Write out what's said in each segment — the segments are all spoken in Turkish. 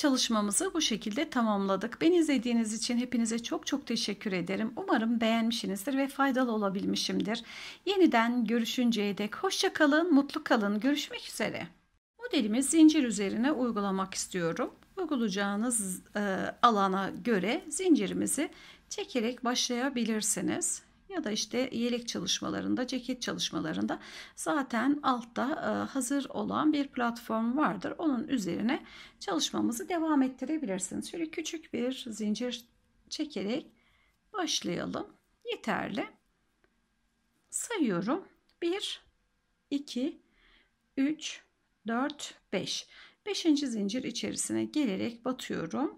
çalışmamızı bu şekilde tamamladık. Beni izlediğiniz için hepinize çok çok teşekkür ederim. Umarım beğenmişsinizdir ve faydalı olabilmişimdir. Yeniden görüşünceye dek hoşça kalın, mutlu kalın. Görüşmek üzere. Modelimi zincir üzerine uygulamak istiyorum. Uygulayacağınız alana göre zincirimizi çekerek başlayabilirsiniz. Ya da işte yelek çalışmalarında, ceket çalışmalarında zaten altta hazır olan bir platform vardır. Onun üzerine çalışmamızı devam ettirebilirsiniz. Şöyle küçük bir zincir çekerek başlayalım. Yeterli. Sayıyorum. 1, 2, 3, 4, 5. 5. zincir içerisine gelerek batıyorum.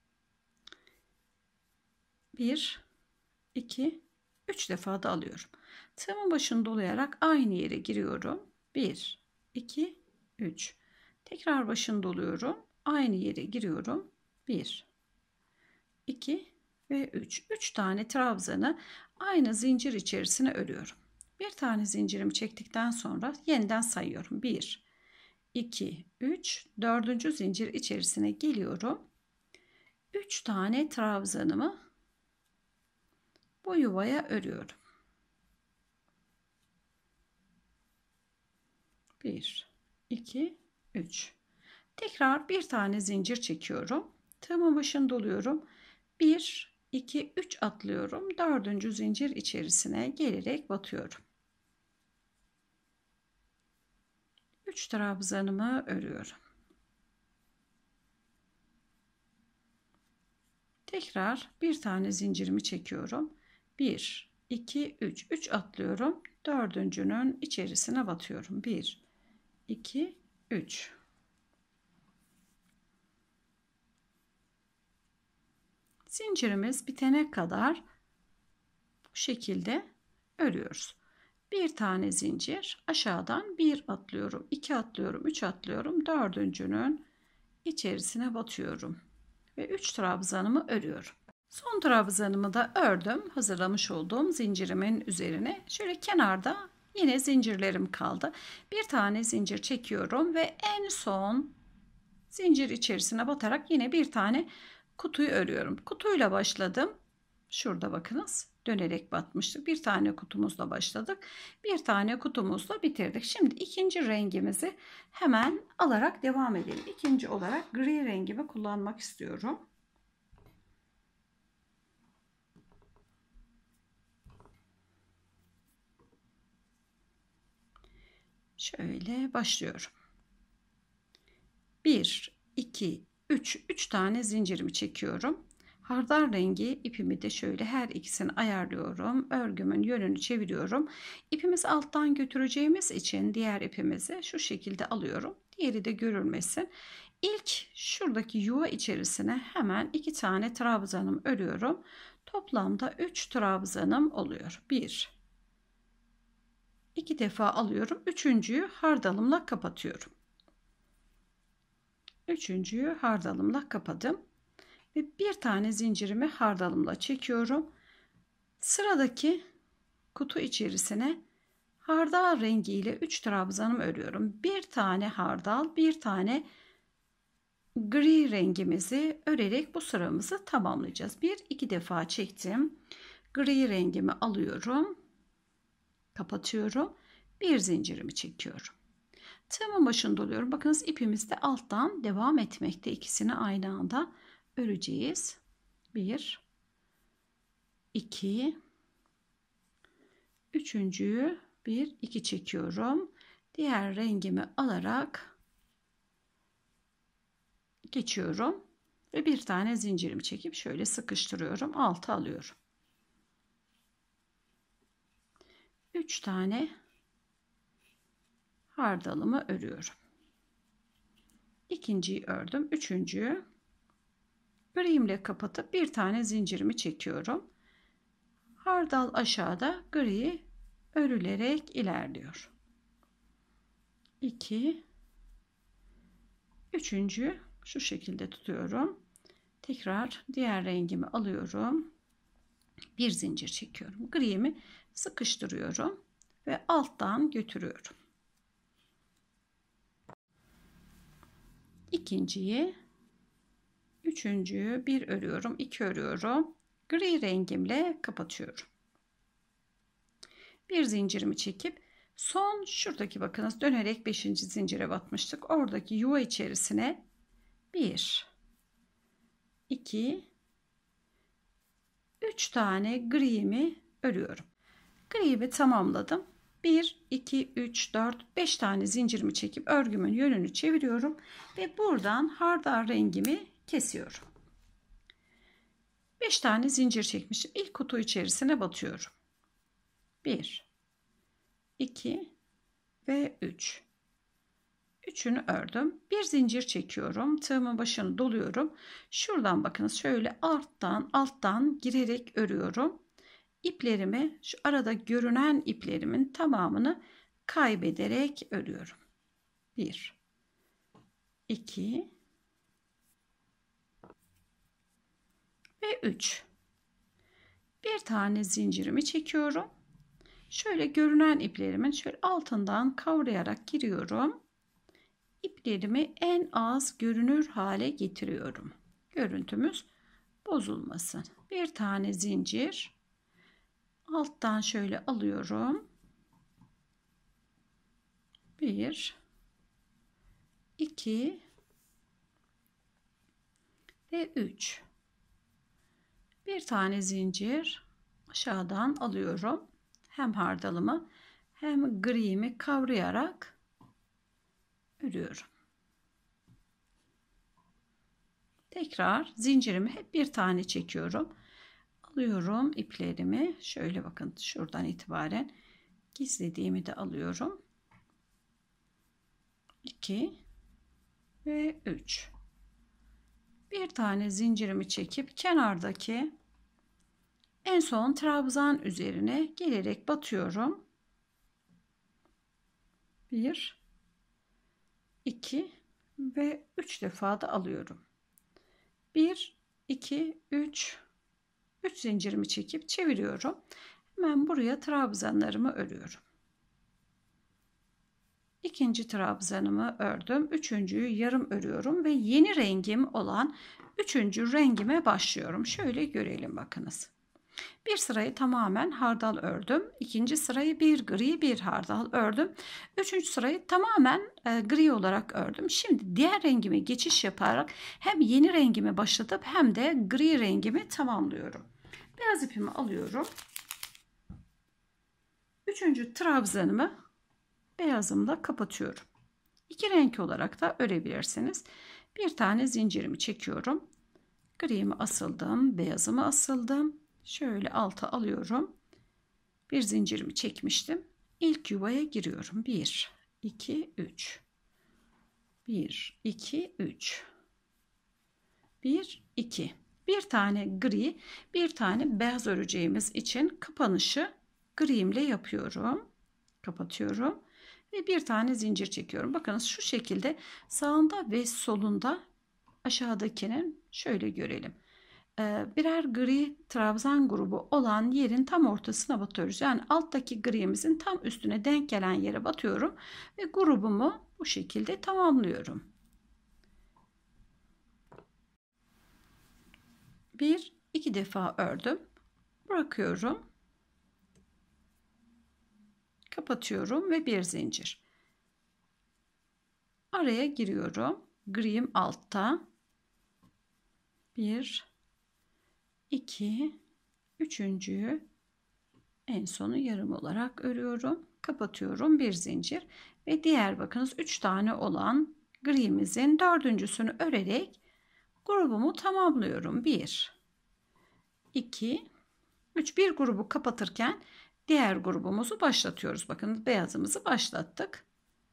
1, 2, 3 defa da alıyorum. Tığımın başını dolayarak aynı yere giriyorum. 1, 2, 3. Tekrar başını doluyorum. Aynı yere giriyorum. 1, 2 ve 3. 3 tane trabzanı aynı zincir içerisine örüyorum. Bir tane zincirimi çektikten sonra yeniden sayıyorum. 1, 2, 3, 4. zincir içerisine geliyorum. 3 tane trabzanımı bu yuvaya örüyorum. 1, 2, 3. Tekrar bir tane zincir çekiyorum. Tığımın başını doluyorum. 1, 2, 3 atlıyorum. 4. zincir içerisine gelerek batıyorum. 3 trabzanımı örüyorum. Tekrar bir tane zincirimi çekiyorum. 1, 2, 3. 3 atlıyorum. 4.'nün içerisine batıyorum. 1, 2, 3. Zincirimiz bitene kadar bu şekilde örüyoruz. Bir tane zincir aşağıdan 1 atlıyorum, 2 atlıyorum, 3 atlıyorum. 4.'nün içerisine batıyorum ve 3 trabzanımı örüyorum. Son trabzanımı da ördüm. Hazırlamış olduğum zincirimin üzerine. Şöyle kenarda yine zincirlerim kaldı. Bir tane zincir çekiyorum ve en son zincir içerisine batarak yine bir tane kutuyu örüyorum. Kutuyla başladım. Şurada bakınız. Dönerek batmıştık. Bir tane kutumuzla başladık. Bir tane kutumuzla bitirdik. Şimdi ikinci rengimizi hemen alarak devam edelim. İkinci olarak gri rengimi kullanmak istiyorum. Şöyle başlıyorum. 1, 2, 3. 3 tane zincirimi çekiyorum. Hardal rengi ipimi de şöyle her ikisini ayarlıyorum. Örgümün yönünü çeviriyorum. İpimizi alttan götüreceğimiz için diğer ipimizi şu şekilde alıyorum. Diğeri de görülmesin. İlk şuradaki yuva içerisine hemen 2 tane trabzanım örüyorum. Toplamda 3 trabzanım oluyor. 1, 2 defa alıyorum. Üçüncüyü hardalımla kapatıyorum. Üçüncüyü hardalımla kapadım. Ve bir tane zincirimi hardalımla çekiyorum. Sıradaki kutu içerisine hardal rengiyle 3 trabzanım örüyorum. Bir tane hardal, bir tane gri rengimizi örerek bu sıramızı tamamlayacağız. 1-2 defa çektim. Gri rengimi alıyorum. Kapatıyorum. Bir zincirimi çekiyorum. Tığımın başını doluyorum. Bakınız ipimiz de alttan devam etmekte. İkisini aynı anda öreceğiz. 1, 2, üçüncüyü 1, 2 çekiyorum. Diğer rengimi alarak geçiyorum ve bir tane zincirimi çekip şöyle sıkıştırıyorum. Altı alıyorum. 3 tane hardalımı örüyorum. İkinciyi ördüm. Üçüncüyü gri'imle kapatıp bir tane zincirimi çekiyorum. Hardal aşağıda, gri örülerek ilerliyor. 2, üçüncü şu şekilde tutuyorum. Tekrar diğer rengimi alıyorum. Bir zincir çekiyorum. Gri'mi sıkıştırıyorum ve alttan götürüyorum. İkinciyi Üçüncüyü bir örüyorum, 2 örüyorum. Gri rengimle kapatıyorum. Bir zincirimi çekip son şuradaki bakınız dönerek 5. zincire batmıştık. Oradaki yuva içerisine 1, 2, 3 tane gri'mi örüyorum. Gri'mi tamamladım. 1, 2, 3, 4, 5 tane zincirimi çekip örgümün yönünü çeviriyorum ve buradan hardal rengimi kesiyorum. 5 tane zincir çekmişim. İlk kutu içerisine batıyorum. 1, 2 ve 3. Üçünü ördüm. Bir zincir çekiyorum. Tığımın başını doluyorum. Şuradan bakınız şöyle alttan girerek örüyorum. İplerimi şu arada görünen iplerimin tamamını kaybederek örüyorum. 1, 2 ve 3. Bir tane zincirimi çekiyorum. Şöyle görünen iplerimin şöyle altından kavrayarak giriyorum. İplerimi en az görünür hale getiriyorum. Görüntümüz bozulmasın. Bir tane zincir alttan şöyle alıyorum. 1, 2 ve 3. Bir tane zincir aşağıdan alıyorum. Hem hardalımı hem gri'mi kavrayarak örüyorum. Tekrar zincirimi hep bir tane çekiyorum. Alıyorum iplerimi. Şöyle bakın şuradan itibaren gizlediğimi de alıyorum. 2 ve 3. Bir tane zincirimi çekip kenardaki en son trabzan üzerine gelerek batıyorum. 1, 2 ve 3 defa da alıyorum. 1, 2, 3 zincirimi çekip çeviriyorum. Hemen buraya trabzanlarımı örüyorum. İkinci trabzanımı ördüm. Üçüncüyü yarım örüyorum ve yeni rengim olan üçüncü rengime başlıyorum. Şöyle görelim bakınız. Bir sırayı tamamen hardal ördüm. İkinci sırayı bir gri bir hardal ördüm. Üçüncü sırayı tamamen gri olarak ördüm. Şimdi diğer rengime geçiş yaparak hem yeni rengimi başlatıp hem de gri rengimi tamamlıyorum. Beyaz ipimi alıyorum. Üçüncü trabzanımı beyazımla kapatıyorum. İki renk olarak da örebilirsiniz. Bir tane zincirimi çekiyorum. Gri'mi asıldım, beyazımı asıldım. Şöyle alta alıyorum. Bir zincirimi çekmiştim. İlk yuvaya giriyorum. 1, 2, 3. 1, 2, 3. 1, 2. Bir tane gri, bir tane beyaz öreceğimiz için kapanışı gri'imle yapıyorum. Kapatıyorum. Ve bir tane zincir çekiyorum. Bakınız şu şekilde sağında ve solunda aşağıdakinin şöyle görelim. Birer gri trabzan grubu olan yerin tam ortasına batıyoruz. Yani alttaki gri'mizin tam üstüne denk gelen yere batıyorum ve grubumu bu şekilde tamamlıyorum. 1, 2 defa ördüm. Bırakıyorum. Kapatıyorum ve bir zincir. Araya giriyorum. Gri'm altta. 1, 2, üçüncüyü en sonu yarım olarak örüyorum. Kapatıyorum bir zincir ve diğer bakınız 3 tane olan gri'mizin dördüncüsünü örerek grubumu tamamlıyorum. 1, 2, 3. Bir grubu kapatırken diğer grubumuzu başlatıyoruz. Bakın beyazımızı başlattık.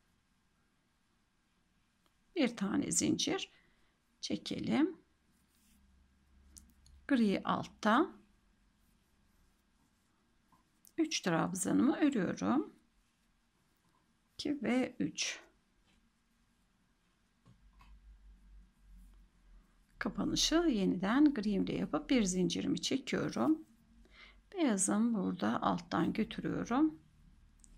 Bir tane zincir çekelim. Gri altta 3 trabzanımı örüyorum. 2 ve 3. Kapanışı yeniden gri'imle yapıp bir zincirimi çekiyorum. Beyazım burada alttan götürüyorum.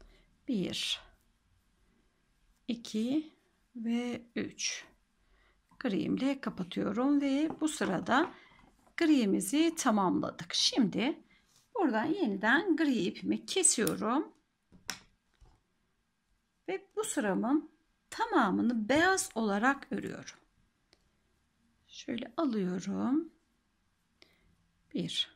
1, 2 ve 3. Gri'imle kapatıyorum ve bu sırada gri'mizi tamamladık. Şimdi buradan yeniden gri ipimi kesiyorum ve bu sıramın tamamını beyaz olarak örüyorum. Şöyle alıyorum. 1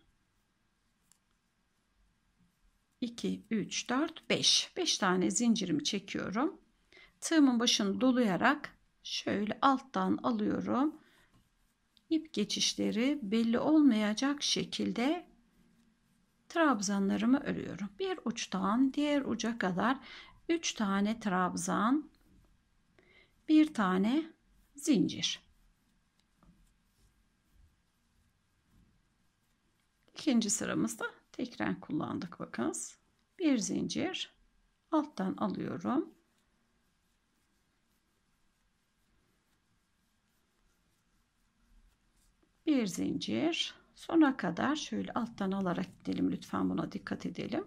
2 3 4 5 tane zincirimi çekiyorum. Tığımın başını dolayarak şöyle alttan alıyorum. İp geçişleri belli olmayacak şekilde trabzanlarımı örüyorum. Bir uçtan diğer uca kadar 3 tane trabzan, bir tane zincir. İkinci sıramızda tek renk kullandık, bakınız. Bir zincir, alttan alıyorum. Bir zincir, sona kadar şöyle alttan alarak gidelim, lütfen buna dikkat edelim.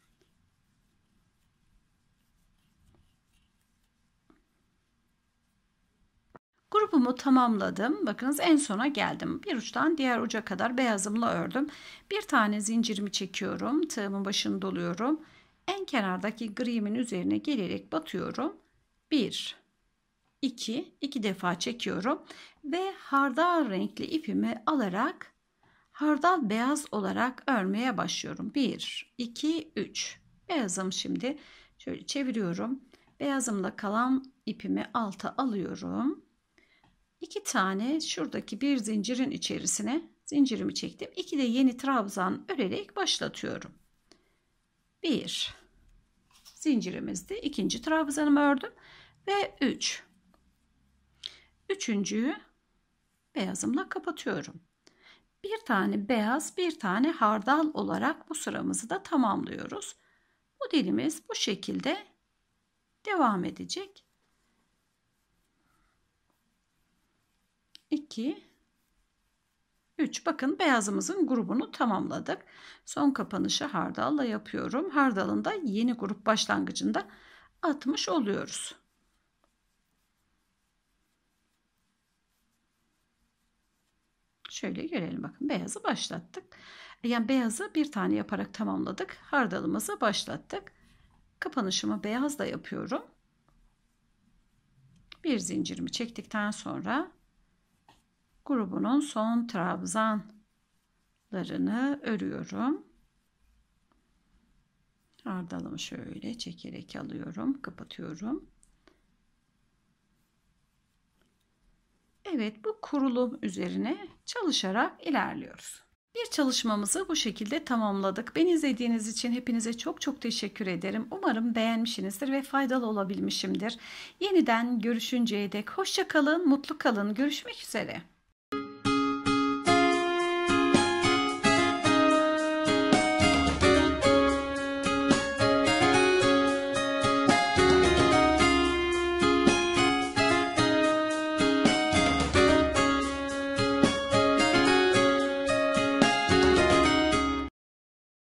Grubumu tamamladım. Bakınız en sona geldim. Bir uçtan diğer uca kadar beyazımla ördüm. Bir tane zincirimi çekiyorum. Tığımın başını doluyorum. En kenardaki grimin üzerine gelerek batıyorum. 1 2 defa çekiyorum ve hardal renkli ipimi alarak hardal beyaz olarak örmeye başlıyorum. 1 2 3 beyazım, şimdi şöyle çeviriyorum. Beyazımda kalan ipimi alta alıyorum. 2 tane şuradaki bir zincirin içerisine zincirimi çektim. 2 de yeni trabzan örerek başlatıyorum. 1 zincirimizde ikinci trabzanımı ördüm ve 3. Üçüncüyü beyazımla kapatıyorum. Bir tane beyaz, bir tane hardal olarak bu sıramızı da tamamlıyoruz. Modelimiz bu şekilde devam edecek. 2 3, bakın beyazımızın grubunu tamamladık. Son kapanışı hardalla yapıyorum. Hardalın da yeni grup başlangıcında atmış oluyoruz. Şöyle görelim, bakın beyazı başlattık. Yani beyazı bir tane yaparak tamamladık. Hardalımızı başlattık. Kapanışımı beyazla yapıyorum. Bir zincirimi çektikten sonra grubunun son trabzanlarını örüyorum. Hardalımı şöyle çekerek alıyorum, kapatıyorum. Evet, bu kurulum üzerine çalışarak ilerliyoruz. Bir çalışmamızı bu şekilde tamamladık. Beni izlediğiniz için hepinize çok teşekkür ederim. Umarım beğenmişsinizdir ve faydalı olabilmişimdir. Yeniden görüşünceye dek hoşça kalın, mutlu kalın. Görüşmek üzere.